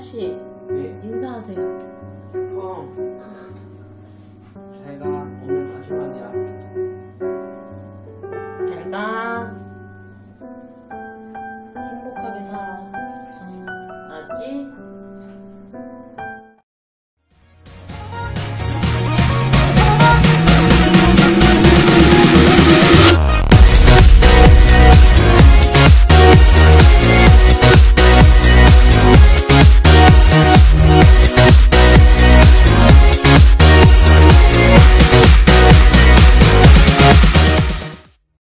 아가씨, 네. 인사하세요. 형. 잘가. 오늘 마지막이야. 잘 가. 행복하게 살아. 알았지?